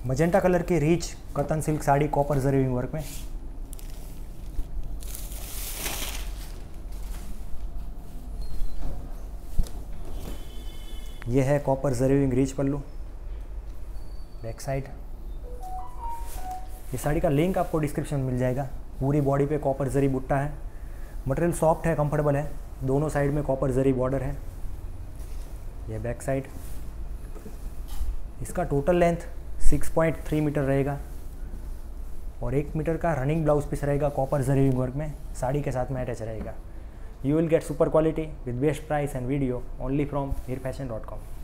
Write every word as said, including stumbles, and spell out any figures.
Magenta colour की rich cotton silk sari copper zari work में। ये है copper zari rich pallu. Back side, ये साड़ी का लिंक आपको डिस्क्रिप्शन में मिल जाएगा। पूरी बॉडी पे कॉपर जरी बुट्टा है, मटेरियल सॉफ्ट है, कंफर्टेबल है, दोनों साइड में कॉपर जरी बॉर्डर है। ये बैक साइड, इसका total length six point three metre रहेगा और एक मीटर का रनिंग ब्लाउज पीस रहेगा कॉपर जरी वर्क में, साड़ी के साथ में अटैच रहेगा। You will get super quality with best price and video only from Heer fashion dot com.